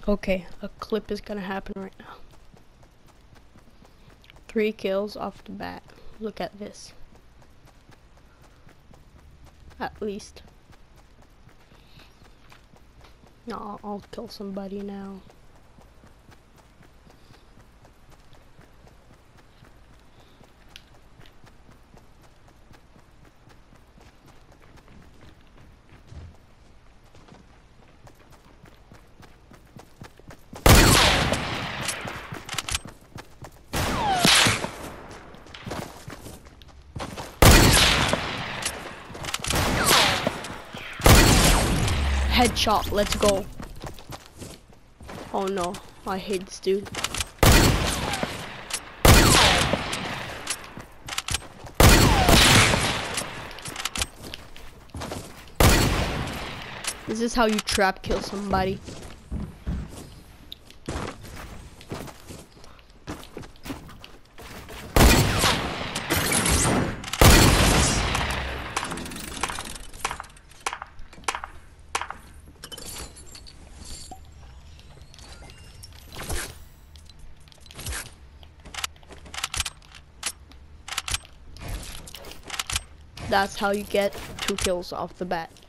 Okay, a clip is gonna happen right now. 3 kills off the bat. Look at this. At least. No, I'll kill somebody now. Headshot, let's go. Oh no, I hate this dude. This is how you trap kill somebody. That's how you get 2 kills off the bat.